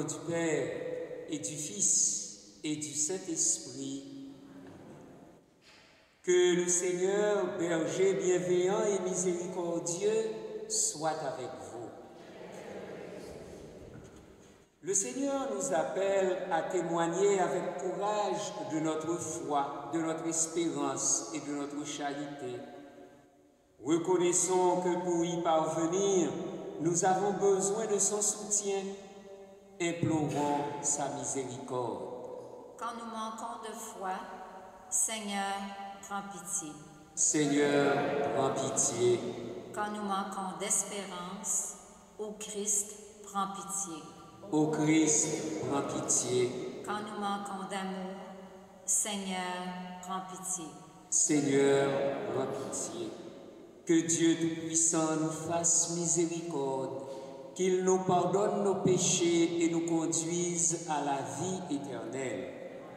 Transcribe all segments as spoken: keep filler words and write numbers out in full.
du Père et du Fils et du Saint-Esprit. Que le Seigneur, berger bienveillant et miséricordieux, soit avec vous. Le Seigneur nous appelle à témoigner avec courage de notre foi, de notre espérance et de notre charité. Reconnaissons que pour y parvenir, nous avons besoin de son soutien. Implorons sa miséricorde. Quand nous manquons de foi, Seigneur, prends pitié. Seigneur, prends pitié. Quand nous manquons d'espérance, ô Christ, prends pitié. Ô Christ, prends pitié. Quand nous manquons d'amour, Seigneur, prends pitié. Seigneur, prends pitié. Que Dieu Tout-Puissant nous fasse miséricorde, qu'il nous pardonne nos péchés et nous conduise à la vie éternelle.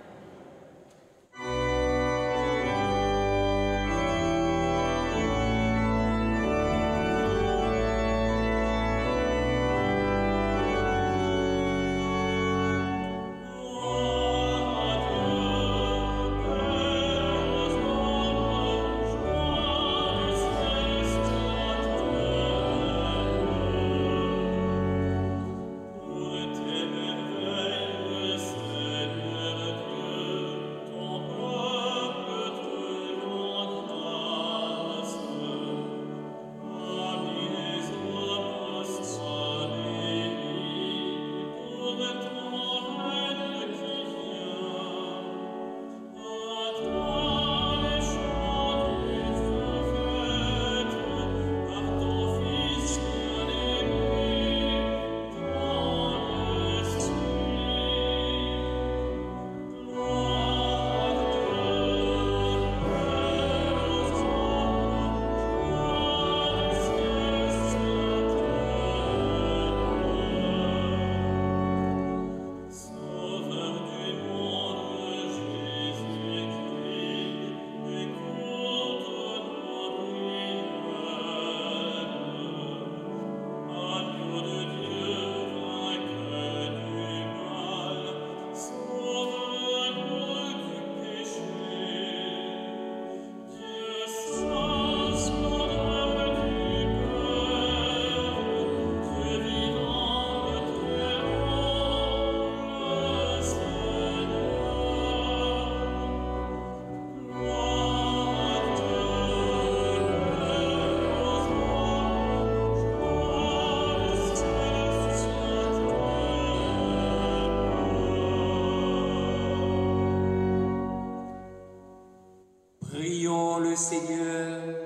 Prions le Seigneur.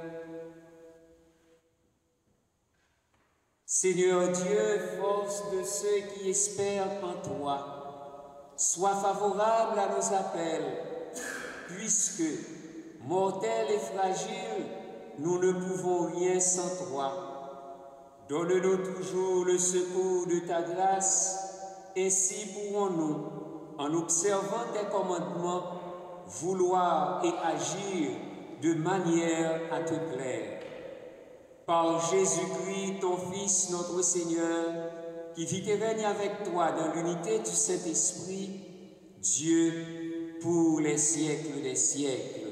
Seigneur Dieu, force de ceux qui espèrent en toi, sois favorable à nos appels, puisque, mortels et fragiles, nous ne pouvons rien sans toi. Donne-nous toujours le secours de ta grâce, ainsi pourrons-nous, en observant tes commandements, vouloir et agir de manière à te plaire. Par Jésus-Christ, ton Fils, notre Seigneur, qui vit et règne avec toi dans l'unité du Saint-Esprit, Dieu pour les siècles des siècles.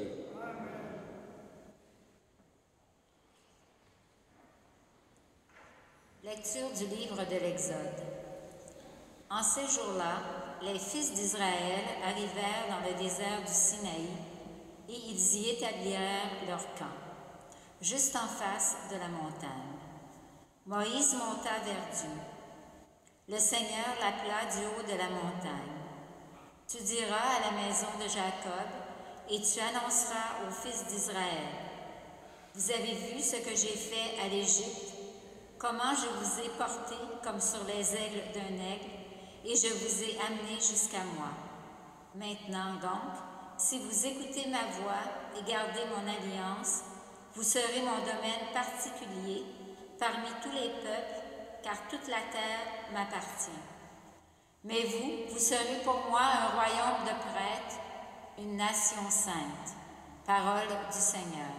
Lecture du livre de l'Exode. En ces jours-là, les fils d'Israël arrivèrent dans le désert du Sinaï et ils y établirent leur camp, juste en face de la montagne. Moïse monta vers Dieu. Le Seigneur l'appela du haut de la montagne. Tu diras à la maison de Jacob et tu annonceras aux fils d'Israël. Vous avez vu ce que j'ai fait à l'Égypte, comment je vous ai porté comme sur les aigles d'un aigle, et je vous ai amené jusqu'à moi. Maintenant donc, si vous écoutez ma voix et gardez mon alliance, vous serez mon domaine particulier parmi tous les peuples, car toute la terre m'appartient. Mais vous, vous serez pour moi un royaume de prêtres, une nation sainte. Parole du Seigneur.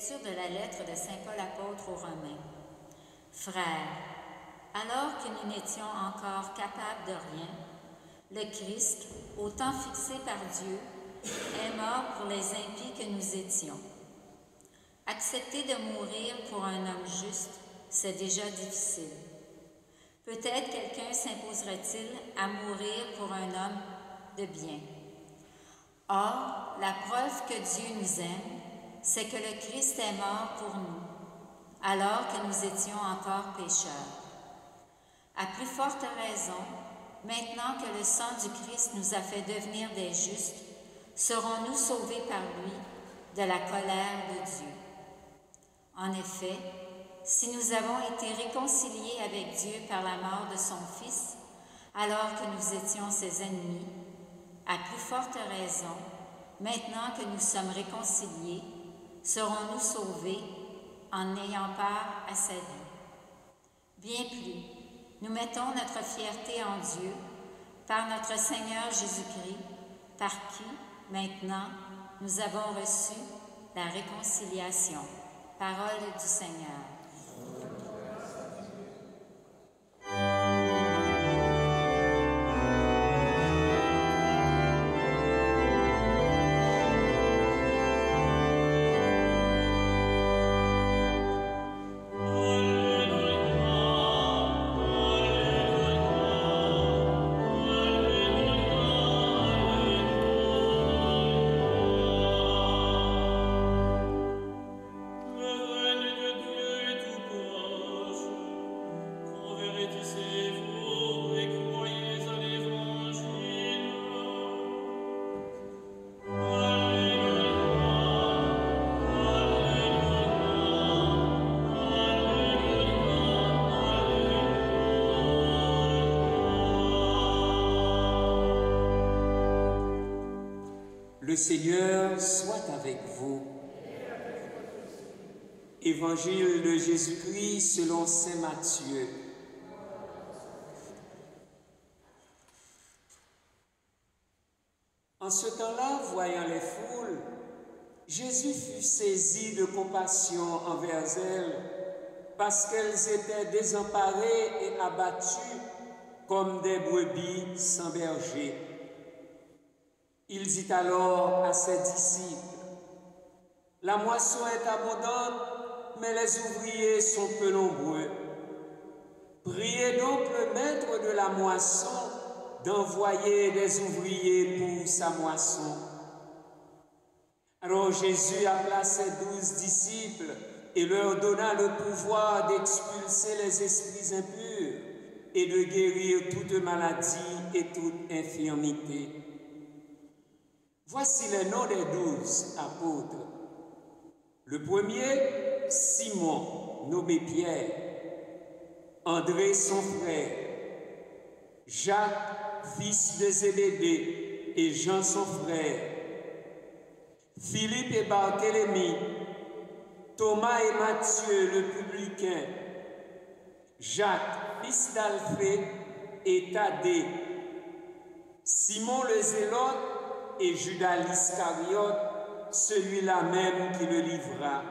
Lecture de la lettre de saint Paul apôtre aux Romains. Frères, alors que nous n'étions encore capables de rien, le Christ, au temps fixé par Dieu, est mort pour les impies que nous étions. Accepter de mourir pour un homme juste, c'est déjà difficile. Peut-être quelqu'un s'imposerait-il à mourir pour un homme de bien. Or, la preuve que Dieu nous aime, c'est que le Christ est mort pour nous, alors que nous étions encore pécheurs. À plus forte raison, maintenant que le sang du Christ nous a fait devenir des justes, serons-nous sauvés par lui de la colère de Dieu. En effet, si nous avons été réconciliés avec Dieu par la mort de son Fils, alors que nous étions ses ennemis, à plus forte raison, maintenant que nous sommes réconciliés, serons-nous sauvés en ayant part à sa vie. Bien plus, nous mettons notre fierté en Dieu par notre Seigneur Jésus-Christ, par qui, maintenant, nous avons reçu la réconciliation. Parole du Seigneur. Le Seigneur soit avec vous. Évangile de Jésus-Christ selon saint Matthieu. En ce temps-là, voyant les foules, Jésus fut saisi de compassion envers elles, parce qu'elles étaient désemparées et abattues comme des brebis sans berger. Il dit alors à ses disciples, « La moisson est abondante, mais les ouvriers sont peu nombreux. Priez donc le maître de la moisson d'envoyer des ouvriers pour sa moisson. » Alors Jésus appela ses douze disciples et leur donna le pouvoir d'expulser les esprits impurs et de guérir toute maladie et toute infirmité. Voici les noms des douze apôtres. Le premier, Simon, nommé Pierre, André son frère, Jacques, fils de Zébédée, et Jean son frère, Philippe et Barthélemy, Thomas et Matthieu le publicain, Jacques, fils d'Alphée, et Thaddée, Simon le Zélote, et Judas l'Iscariote, celui-là même qui le livra.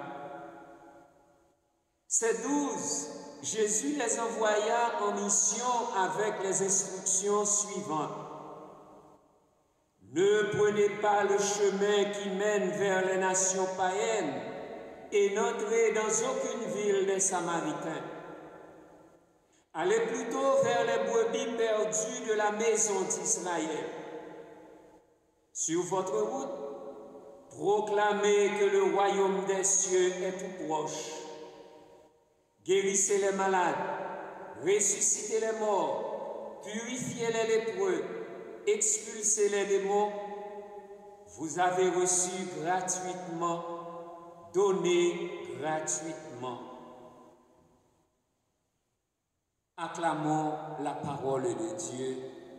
Ces douze, Jésus les envoya en mission avec les instructions suivantes. Ne prenez pas le chemin qui mène vers les nations païennes et n'entrez dans aucune ville des Samaritains. Allez plutôt vers les brebis perdues de la maison d'Israël. Sur votre route, proclamez que le royaume des cieux est tout proche. Guérissez les malades, ressuscitez les morts, purifiez les lépreux, expulsez les démons. Vous avez reçu gratuitement, donnez gratuitement. Acclamons la parole de Dieu.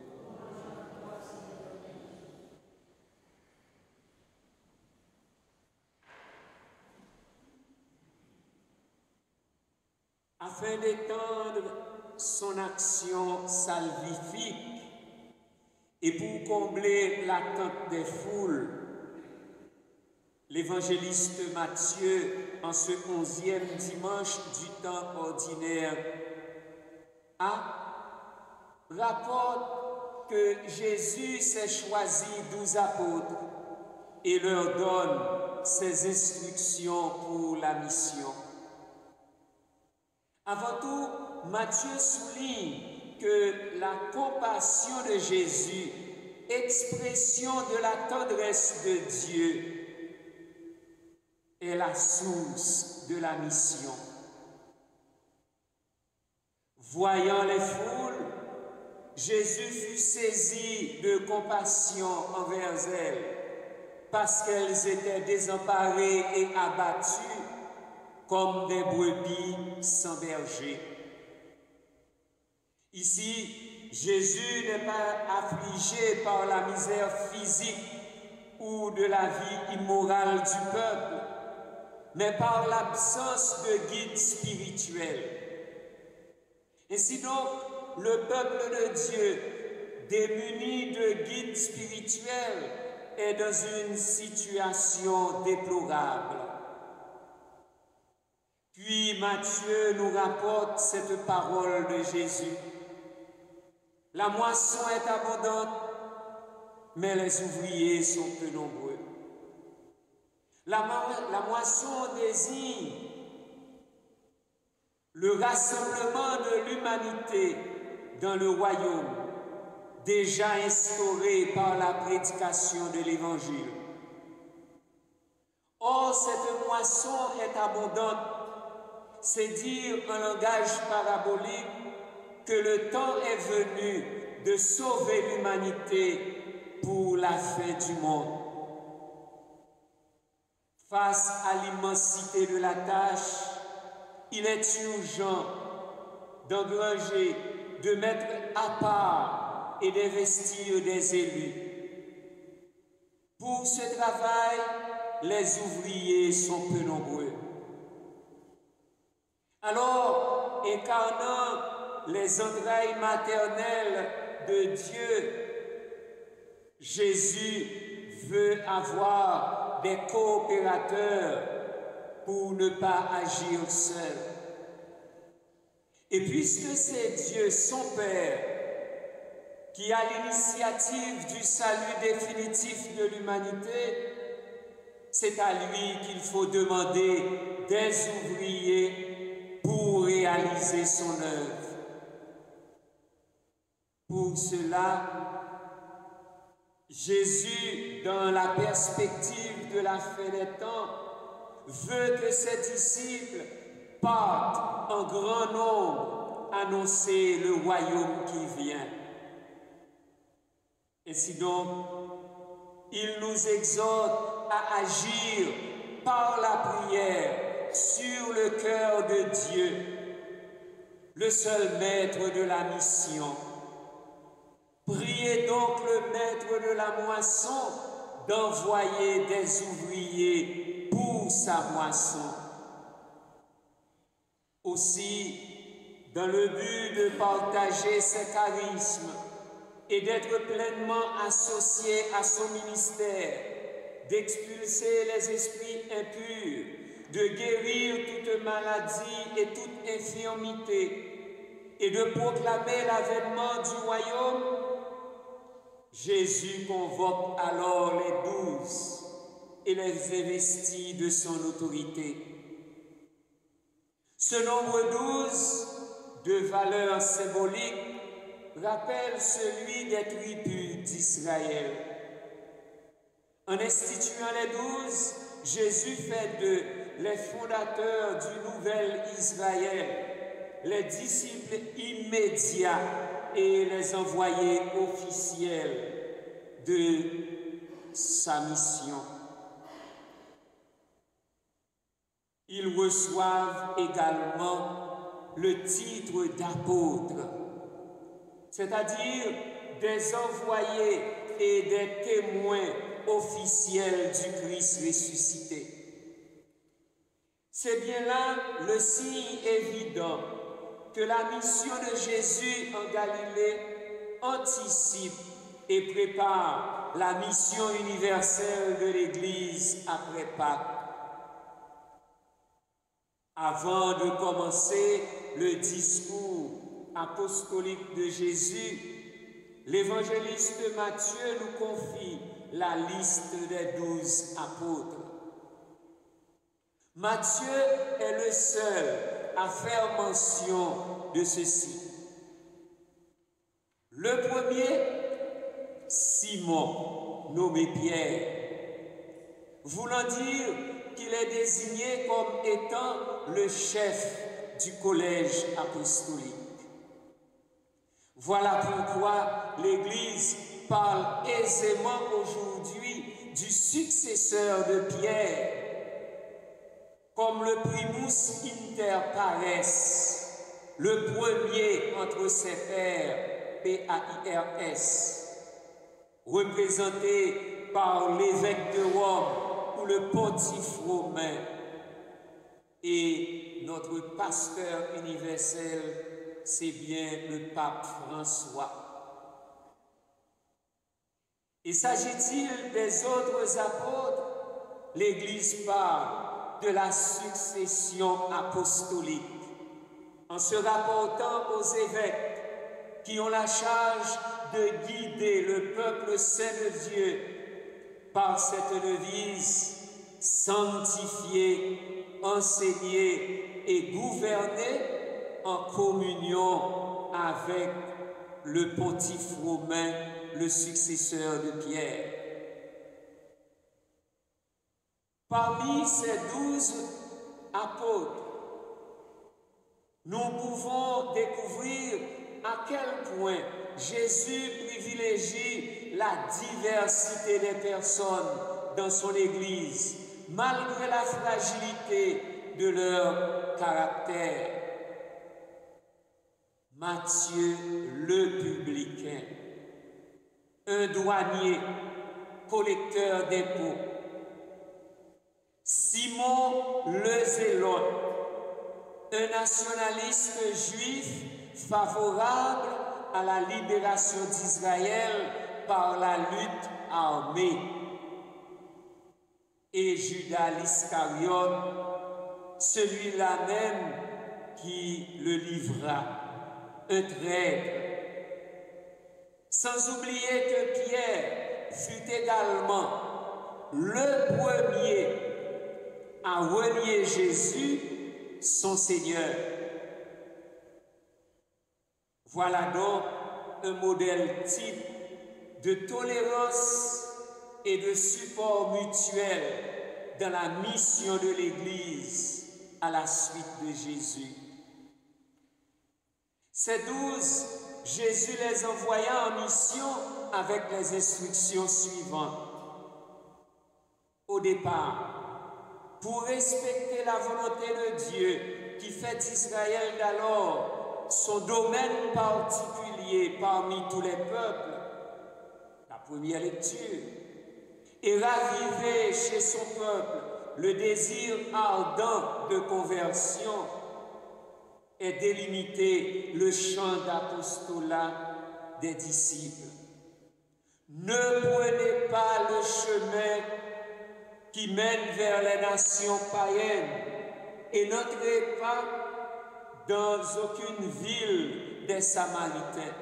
Afin d'étendre son action salvifique et pour combler l'attente des foules, l'évangéliste Matthieu en ce onzième dimanche du temps ordinaire A rapporte que Jésus s'est choisi douze apôtres et leur donne ses instructions pour la mission. Avant tout, Matthieu souligne que la compassion de Jésus, expression de la tendresse de Dieu, est la source de la mission. Voyant les foules, Jésus fut saisi de compassion envers elles, parce qu'elles étaient désemparées et abattues comme des brebis sans berger. Ici, Jésus n'est pas affligé par la misère physique ou de la vie immorale du peuple, mais par l'absence de guide spirituel. Ainsi donc, le peuple de Dieu, démuni de guide spirituel, est dans une situation déplorable. Puis Matthieu nous rapporte cette parole de Jésus. La moisson est abondante, mais les ouvriers sont peu nombreux. La, la moisson désigne le rassemblement de l'humanité dans le royaume, déjà instauré par la prédication de l'Évangile. Or, cette moisson est abondante, c'est dire en langage parabolique que le temps est venu de sauver l'humanité pour la fin du monde. Face à l'immensité de la tâche, il est urgent d'engranger, de mettre à part et d'investir des élus. Pour ce travail, les ouvriers sont peu nombreux. Alors, incarnant les entrailles maternelles de Dieu, Jésus veut avoir des coopérateurs pour ne pas agir seul. Et puisque c'est Dieu, son Père, qui a l'initiative du salut définitif de l'humanité, c'est à lui qu'il faut demander des ouvriers pour réaliser son œuvre. Pour cela, Jésus, dans la perspective de la fin des temps, veut que ses disciples partent en grand nombre annoncer le royaume qui vient. Ainsi donc, il nous exhorte à agir par la prière sur le cœur de Dieu, le seul maître de la mission. Priez donc le maître de la moisson d'envoyer des ouvriers pour sa moisson. Aussi, dans le but de partager ses charismes et d'être pleinement associé à son ministère, d'expulser les esprits impurs, de guérir toute maladie et toute infirmité, et de proclamer l'avènement du royaume, Jésus convoque alors les douze et les investit de son autorité. Ce nombre douze, de valeur symbolique, rappelle celui des tribus d'Israël. En instituant les douze, Jésus fait d'eux les fondateurs du nouvel Israël, les disciples immédiats et les envoyés officiels de sa mission. Ils reçoivent également le titre d'apôtres, c'est-à-dire des envoyés et des témoins officiels du Christ ressuscité. C'est bien là le signe évident que la mission de Jésus en Galilée anticipe et prépare la mission universelle de l'Église après Pâques. Avant de commencer le discours apostolique de Jésus, l'évangéliste Matthieu nous confie la liste des douze apôtres. Matthieu est le seul à faire mention de ceci. Le premier, Simon, nommé Pierre, voulant dire qu'il est désigné comme étant le chef du collège apostolique. Voilà pourquoi l'Église parle aisément aujourd'hui du successeur de Pierre, comme le primus inter pares, le premier entre ses pairs, P A I R S, représenté par l'évêque de Rome ou le pontife romain, et notre pasteur universel, c'est bien le pape François. Et s'agit-il des autres apôtres? L'Église parle de la succession apostolique en se rapportant aux évêques qui ont la charge de guider le peuple saint de Dieu par cette devise: sanctifier, enseigner et gouverner en communion avec le pontife romain, le successeur de Pierre. Parmi ces douze apôtres, nous pouvons découvrir à quel point Jésus privilégie la diversité des personnes dans son Église, malgré la fragilité de leur caractère. Matthieu, le publicain, un douanier, collecteur d'impôts. Simon, le zélote, un nationaliste juif favorable à la libération d'Israël par la lutte armée. Et Judas l'Iscariote, celui-là même qui le livra, un traître. Sans oublier que Pierre fut également le premier à renier Jésus, son Seigneur. Voilà donc un modèle type de tolérance et de support mutuel dans la mission de l'Église à la suite de Jésus. Ces douze, Jésus les envoya en mission avec les instructions suivantes. Au départ, pour respecter la volonté de Dieu qui fait d'Israël d'alors son domaine particulier parmi tous les peuples, la première lecture, et raviver chez son peuple le désir ardent de conversion et délimiter le champ d'apostolat des disciples. Ne prenez pas le chemin qui mène vers les nations païennes et n'entrez pas dans aucune ville des Samaritains.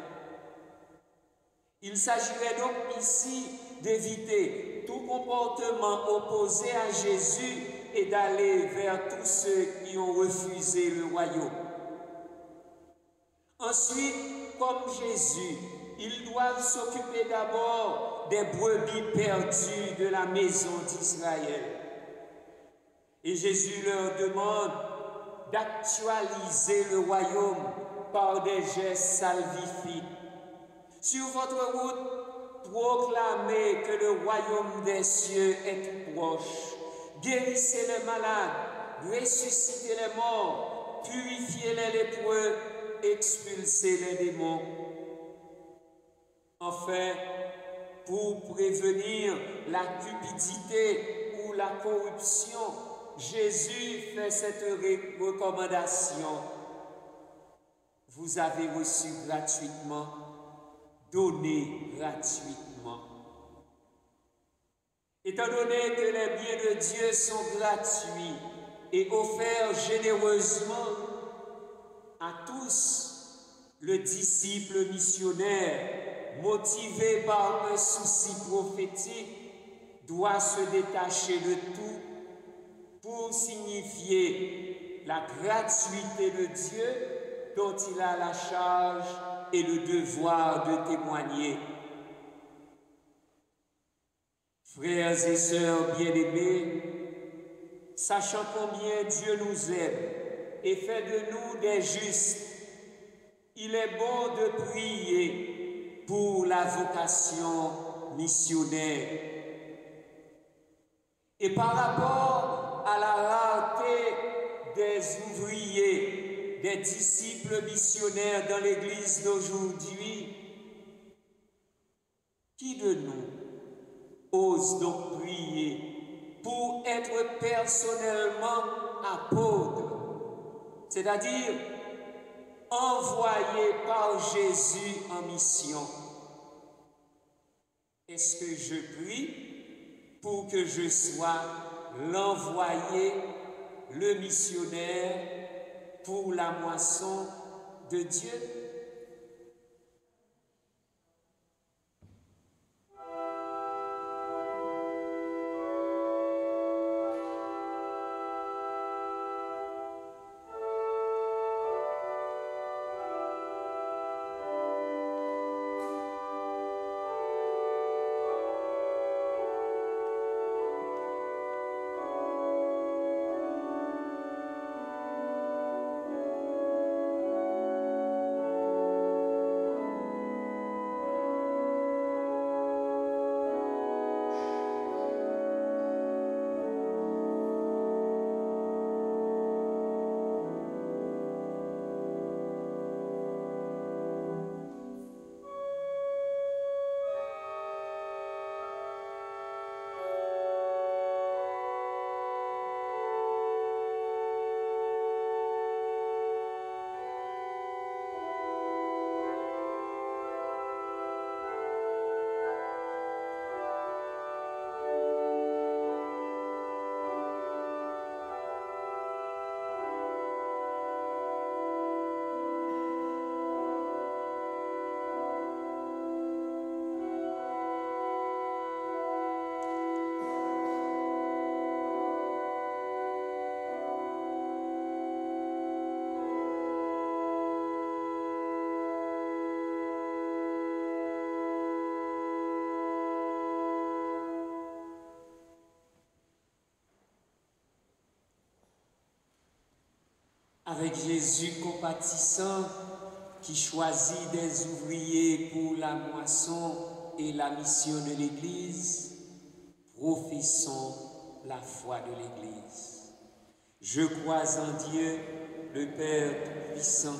Il s'agirait donc ici d'éviter tout comportement opposé à Jésus et d'aller vers tous ceux qui ont refusé le royaume. Ensuite, comme Jésus, ils doivent s'occuper d'abord des brebis perdues de la maison d'Israël. Et Jésus leur demande d'actualiser le royaume par des gestes salvifiques. Sur votre route, proclamez que le royaume des cieux est proche. Guérissez les malades, ressuscitez les morts, purifiez les lépreux, expulsez les démons. Enfin, pour prévenir la cupidité ou la corruption, Jésus fait cette recommandation. Vous avez reçu gratuitement, donnez gratuitement. Étant donné que les biens de Dieu sont gratuits, et offert généreusement à tous, le disciple missionnaire, motivé par un souci prophétique, doit se détacher de tout pour signifier la gratuité de Dieu dont il a la charge et le devoir de témoigner. Frères et sœurs bien-aimés, sachant combien Dieu nous aime et fait de nous des justes, il est bon de prier pour la vocation missionnaire. Et par rapport à la rareté des ouvriers, des disciples missionnaires dans l'Église d'aujourd'hui, qui de nous ose donc prier pour être personnellement apôtre, c'est-à-dire envoyé par Jésus en mission? Est-ce que je prie pour que je sois l'envoyé, le missionnaire pour la moisson de Dieu? Avec Jésus compatissant qui choisit des ouvriers pour la moisson et la mission de l'Église, professons la foi de l'Église. Je crois en Dieu, le Père Tout-Puissant,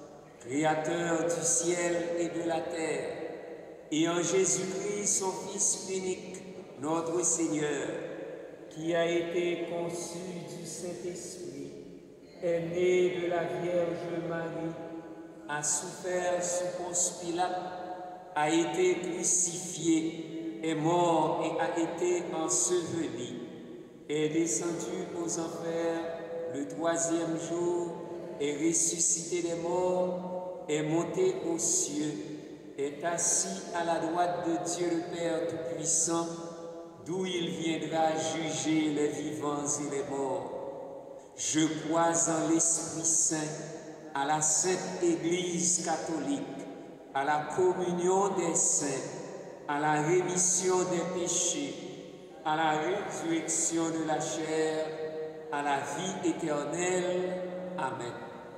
Créateur du ciel et de la terre, et en Jésus-Christ, son Fils unique, notre Seigneur, qui a été conçu du Saint-Esprit, est né de la Vierge Marie, a souffert sous Ponce Pilate, a été crucifié, est mort et a été enseveli, est descendu aux enfers le troisième jour, est ressuscité des morts, est monté aux cieux, est assis à la droite de Dieu le Père Tout-Puissant, d'où il viendra juger les vivants et les morts. Je crois en l'Esprit Saint, à la Sainte Église catholique, à la communion des saints, à la rémission des péchés, à la résurrection de la chair, à la vie éternelle. Amen.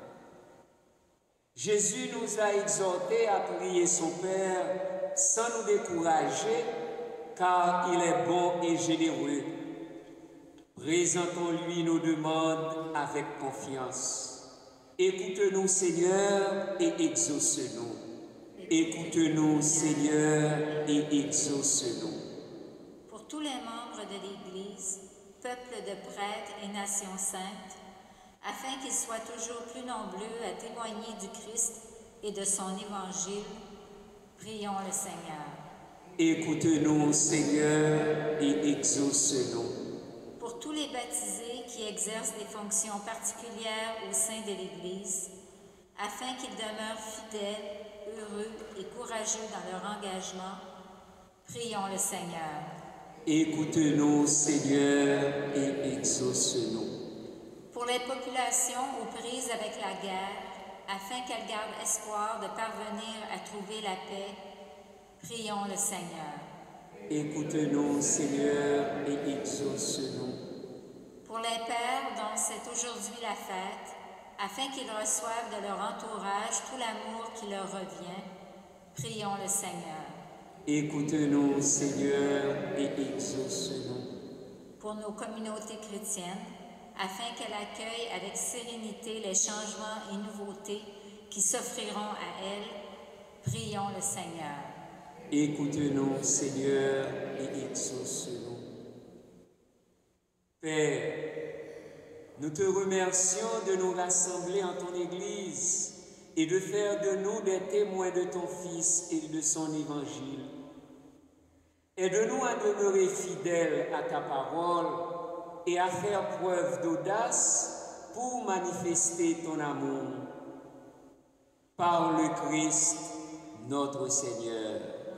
Jésus nous a exhortés à prier son Père sans nous décourager, car il est bon et généreux. Présentons-lui nos demandes avec confiance. Écoute-nous, Seigneur, et exauce-nous. Écoute-nous, Seigneur, et exauce-nous. Pour tous les membres de l'Église, peuple de prêtres et nations saintes, afin qu'ils soient toujours plus nombreux à témoigner du Christ et de son évangile, prions le Seigneur. Écoute-nous, Seigneur, et exauce-nous. Pour tous les baptisés qui qui exercent des fonctions particulières au sein de l'Église, afin qu'ils demeurent fidèles, heureux et courageux dans leur engagement. Prions le Seigneur. Écoute-nous, Seigneur, et exauce-nous. Pour les populations aux prises avec la guerre, afin qu'elles gardent espoir de parvenir à trouver la paix, prions le Seigneur. Écoute-nous, Seigneur, et exauce-nous. Pour les pères dont c'est aujourd'hui la fête, afin qu'ils reçoivent de leur entourage tout l'amour qui leur revient, prions le Seigneur. Écoute-nous, Seigneur, et exauce-nous. Pour nos communautés chrétiennes, afin qu'elles accueillent avec sérénité les changements et nouveautés qui s'offriront à elles, prions le Seigneur. Écoute-nous, Seigneur, et exauce-nous. Père, nous te remercions de nous rassembler en ton Église et de faire de nous des témoins de ton Fils et de son Évangile. Aide-nous à demeurer fidèles à ta parole et à faire preuve d'audace pour manifester ton amour. Par le Christ, notre Seigneur.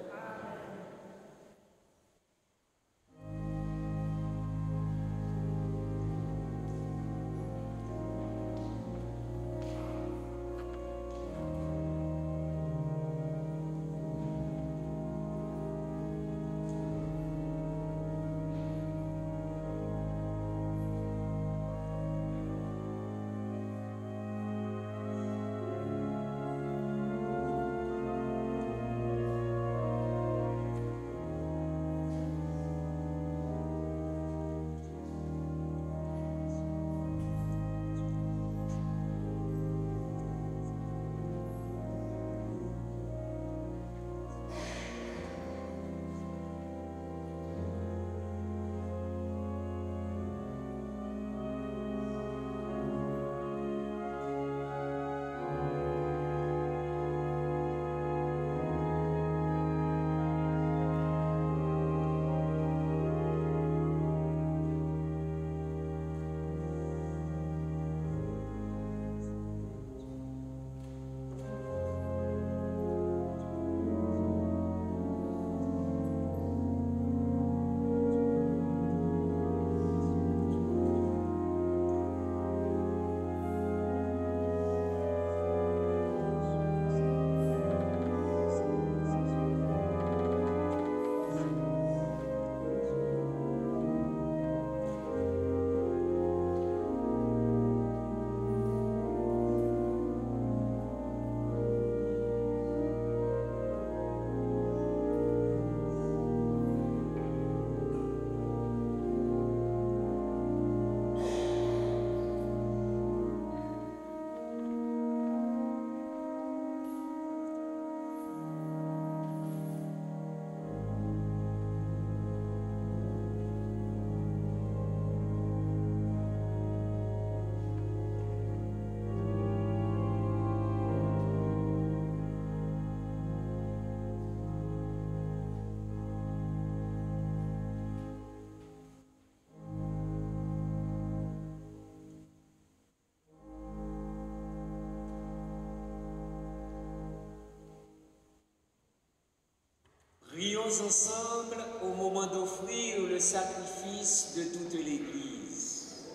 Prions ensemble au moment d'offrir le sacrifice de toute l'Église.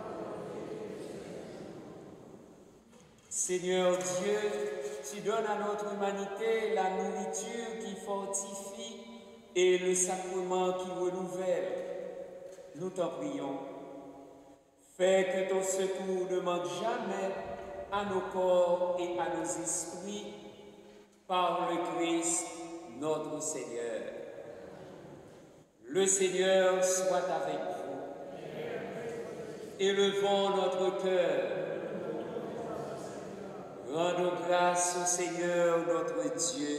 Seigneur Dieu, tu donnes à notre humanité la nourriture qui fortifie et le sacrement qui renouvelle. Nous t'en prions. Fais que ton secours ne manque jamais à nos corps et à nos esprits par le Christ notre Seigneur. Le Seigneur soit avec vous. Élevons notre cœur. Rendons grâce au Seigneur notre Dieu.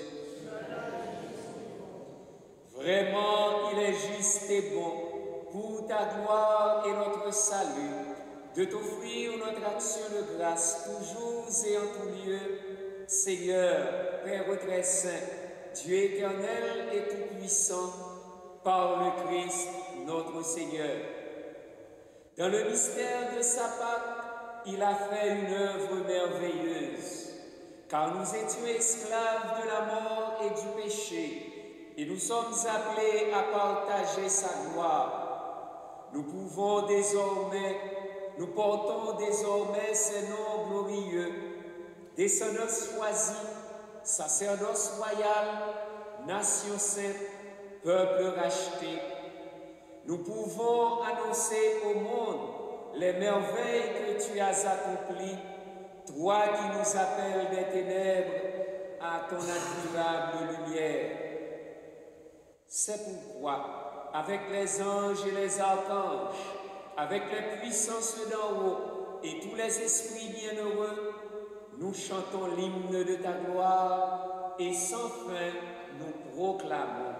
Vraiment, il est juste et bon pour ta gloire et notre salut de t'offrir notre action de grâce toujours et en tout lieu, Seigneur, Père très saint, Dieu éternel et tout-puissant, par le Christ notre Seigneur. Dans le mystère de sa Pâque, il a fait une œuvre merveilleuse, car nous étions esclaves de la mort et du péché, et nous sommes appelés à partager sa gloire. Nous pouvons désormais, nous portons désormais ces noms glorieux, descendance choisie, sacerdoce royal, nation sainte, peuple racheté. Nous pouvons annoncer au monde les merveilles que tu as accomplies, toi qui nous appelles des ténèbres à ton admirable lumière. C'est pourquoi, avec les anges et les archanges, avec les puissances d'en haut et tous les esprits bienheureux, nous chantons l'hymne de ta gloire et sans fin nous proclamons.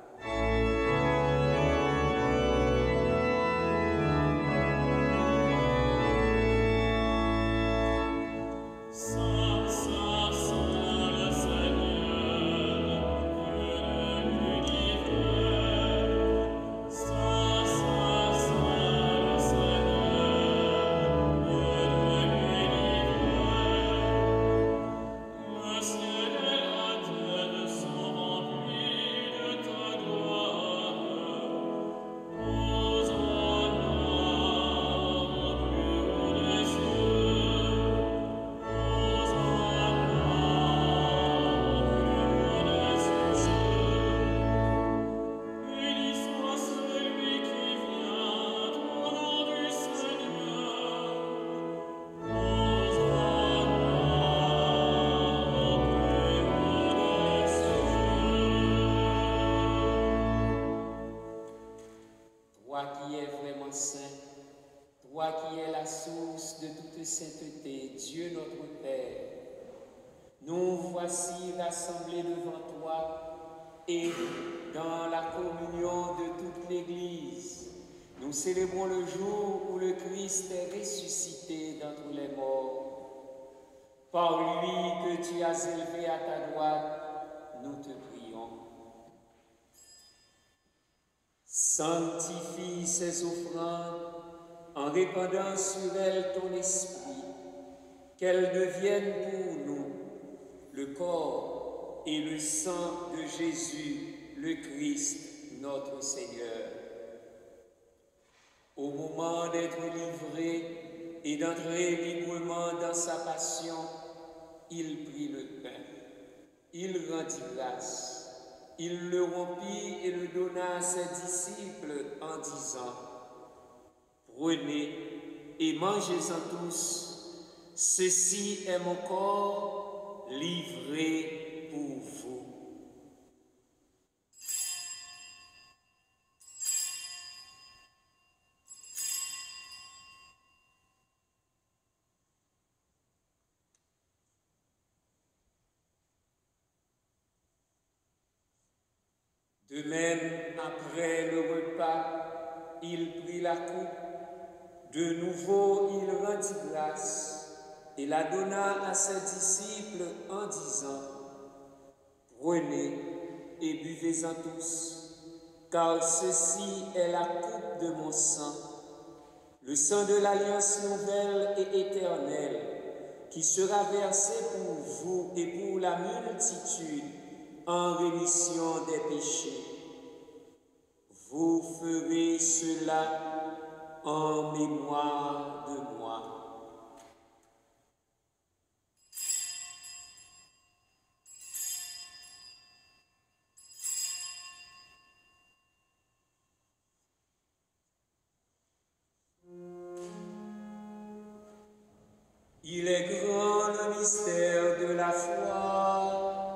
Toi qui es la source de toute sainteté, Dieu notre Père, nous voici rassemblés devant toi et dans la communion de toute l'Église, nous célébrons le jour où le Christ est ressuscité d'entre les morts. Par lui que tu as élevé à ta droite, nous te prions. Sanctifie ces offrandes en répandant sur elles ton esprit, qu'elles deviennent pour nous le corps et le sang de Jésus, le Christ, notre Seigneur. Au moment d'être livré et d'entrer librement dans sa passion, il prit le pain, il rendit grâce, il le rompit et le donna à ses disciples en disant: prenez et mangez-en tous, ceci est mon corps livré pour vous. De même, après le repas, il prit la coupe. De nouveau, il rendit grâce et la donna à ses disciples en disant: prenez et buvez-en tous, car ceci est la coupe de mon sang, le sang de l'alliance nouvelle et éternelle, qui sera versé pour vous et pour la multitude en rémission des péchés. Vous ferez cela en mémoire de moi. Il est grand le mystère de la foi.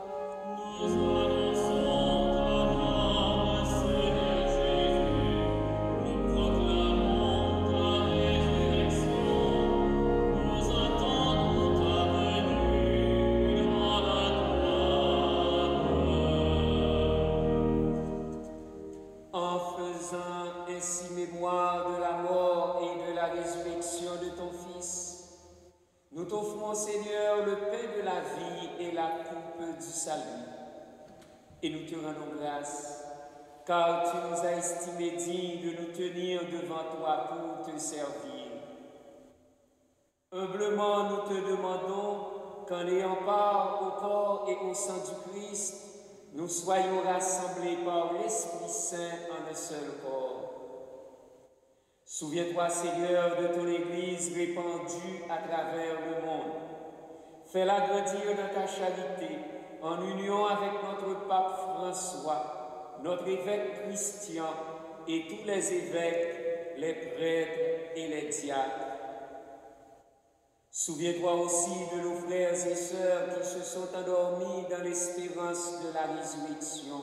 Nous t'offrons, Seigneur, le pain de la vie et la coupe du salut, et nous te rendons grâce car tu nous as estimés dignes de nous tenir devant toi pour te servir. Humblement, nous te demandons qu'en ayant part au corps et au sang du Christ, nous soyons rassemblés par l'Esprit Saint en un seul corps. Souviens-toi, Seigneur, de ton Église répandue à travers le monde. Fais-la grandir dans ta charité, en union avec notre pape François, notre évêque Christian et tous les évêques, les prêtres et les diacres. Souviens-toi aussi de nos frères et sœurs qui se sont endormis dans l'espérance de la résurrection.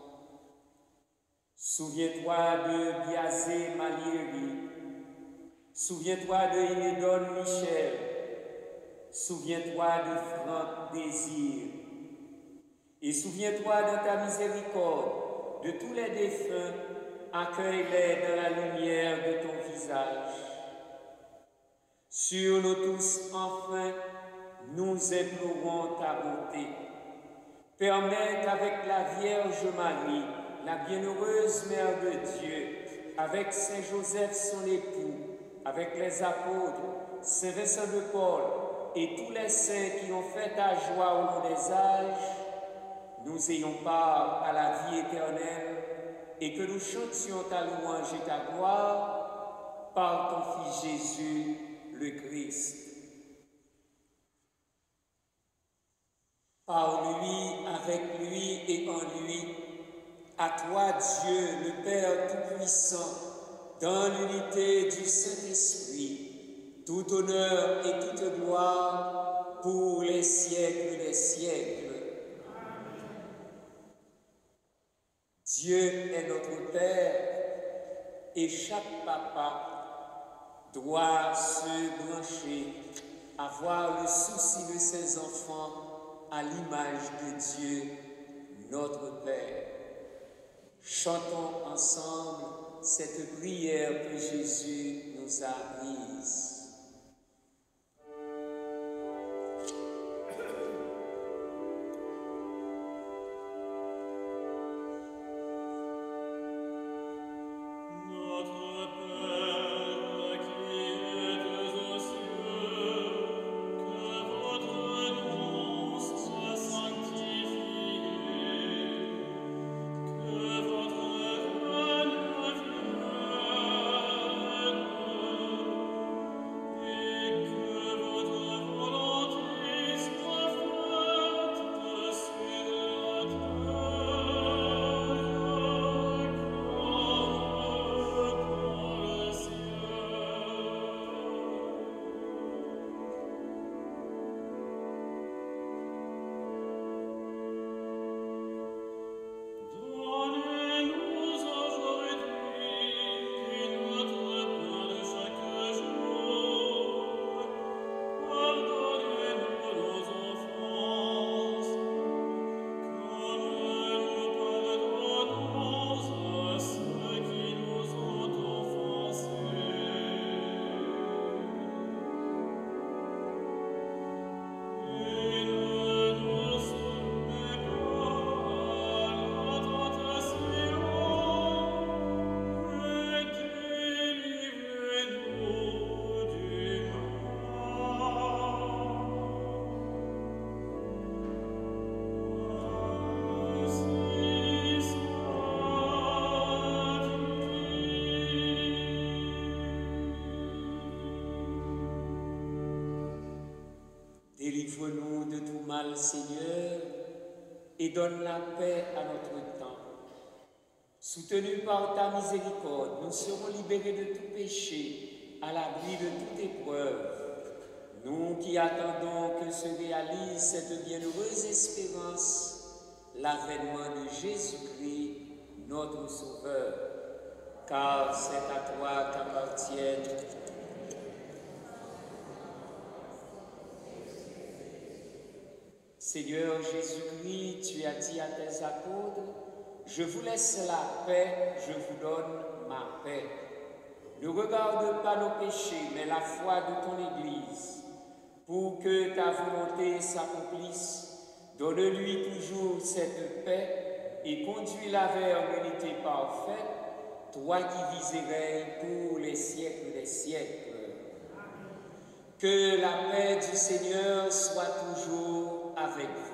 Souviens-toi de Biazé Malieri. Souviens-toi de Inédon Michel. Souviens-toi de Franck Désir. Et souviens-toi de ta miséricorde, de tous les défunts, accueille-les dans la lumière de ton visage. Sur nous tous, enfin, nous implorons ta bonté. Permets qu'avec la Vierge Marie, la bienheureuse Mère de Dieu, avec Saint Joseph son époux, avec les apôtres, Saint Vincent de Paul et tous les saints qui ont fait ta joie au long des âges, nous ayons part à la vie éternelle et que nous chantions ta louange et ta gloire par ton Fils Jésus, le Christ. Par lui, avec lui et en lui, à toi, Dieu, le Père Tout-Puissant, dans l'unité du Saint-Esprit, tout honneur et toute gloire pour les siècles des siècles. Dieu est notre Père et chaque papa doit se brancher, avoir le souci de ses enfants à l'image de Dieu, notre Père. Chantons ensemble cette prière que Jésus nous a apprise. Délivre-nous de tout mal, Seigneur, et donne la paix à notre temps. Soutenus par ta miséricorde, nous serons libérés de tout péché, à l'abri de toute épreuve. Nous qui attendons que se réalise cette bienheureuse espérance, l'avènement de Jésus-Christ, notre Sauveur, car c'est à toi qu'appartiennent Seigneur Jésus-Christ, tu as dit à tes apôtres, je vous laisse la paix, je vous donne ma paix. Ne regarde pas nos péchés, mais la foi de ton Église. Pour que ta volonté s'accomplisse, donne-lui toujours cette paix et conduis-la vers l'unité parfaite, toi qui vis et règnes pour les siècles des siècles. Que la paix du Seigneur soit toujours avec vous.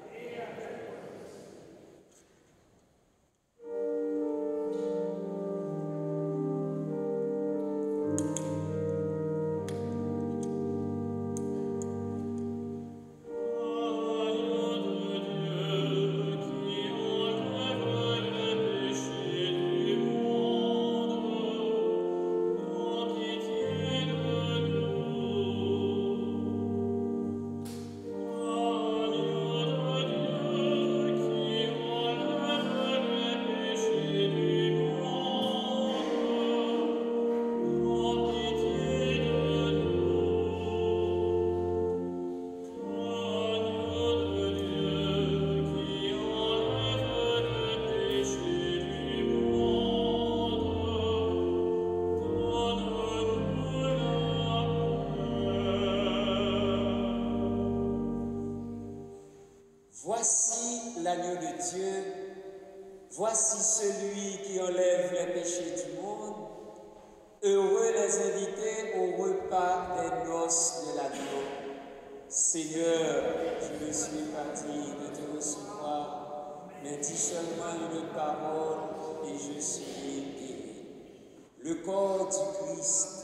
Voici l'agneau de Dieu, voici celui qui enlève les péchés du monde. Heureux les invités au repas des noces de l'agneau. Seigneur, je ne suis pas digne de te recevoir, mais dis seulement une parole et je serai guéri. Le corps du Christ.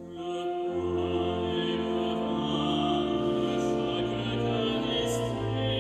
Chaque Eucharistie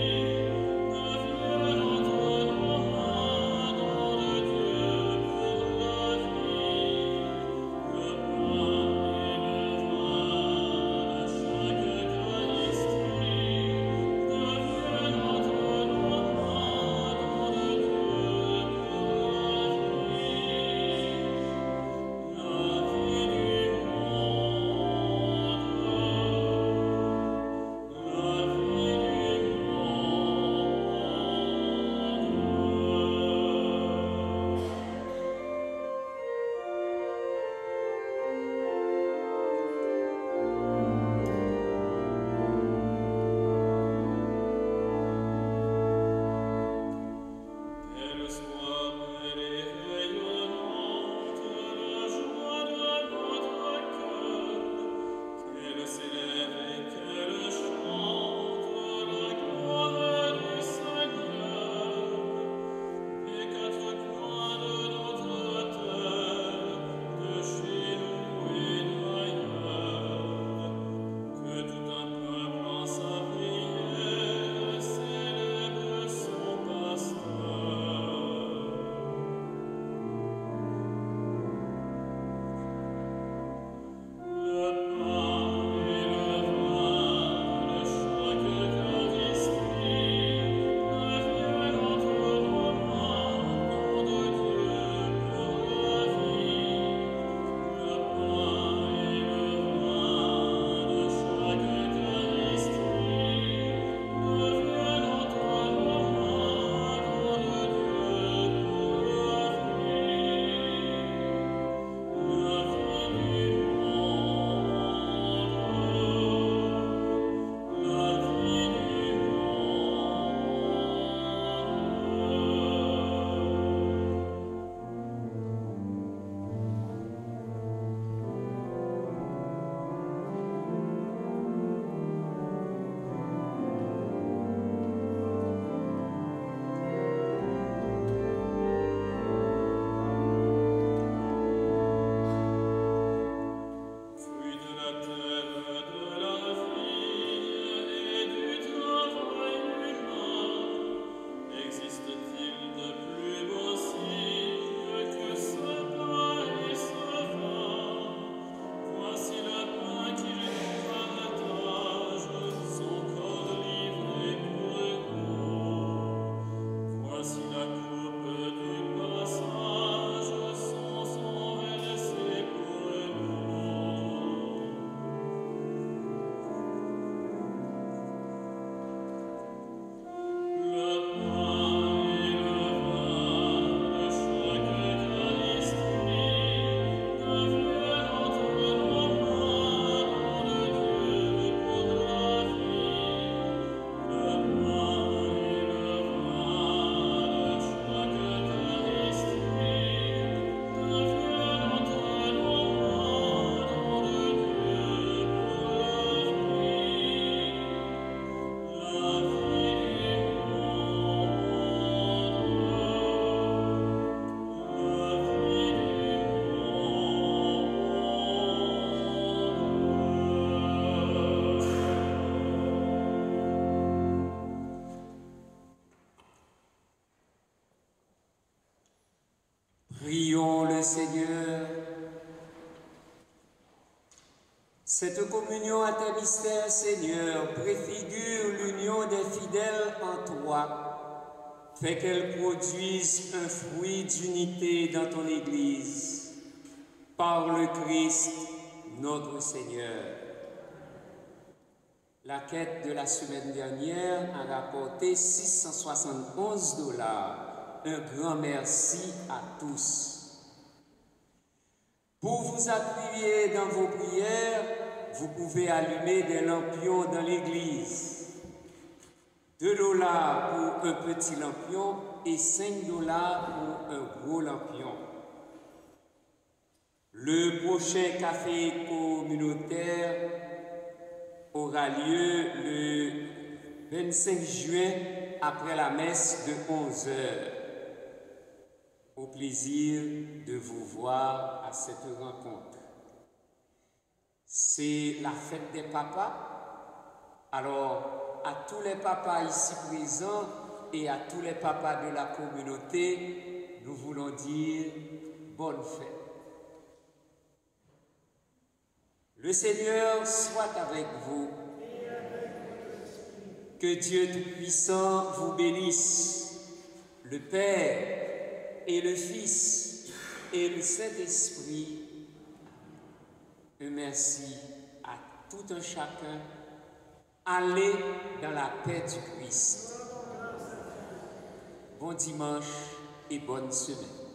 Prions le Seigneur. Cette communion à tes mystères, Seigneur, préfigure l'union des fidèles en toi. Fais qu'elle produise un fruit d'unité dans ton Église. Par le Christ, notre Seigneur. La quête de la semaine dernière a rapporté six cent soixante-onze dollars. Un grand merci à tous. Pour vous appuyer dans vos prières, vous pouvez allumer des lampions dans l'église. deux dollars pour un petit lampion et cinq dollars pour un gros lampion. Le prochain café communautaire aura lieu le vingt-cinq juin après la messe de onze heures. Au plaisir de vous voir à cette rencontre. C'est la fête des papas. Alors, à tous les papas ici présents et à tous les papas de la communauté, nous voulons dire bonne fête. Le Seigneur soit avec vous. Que Dieu Tout-Puissant vous bénisse, le Père et le Fils et le Saint-Esprit. Un merci à tout un chacun. Allez dans la paix du Christ. Bon dimanche et bonne semaine.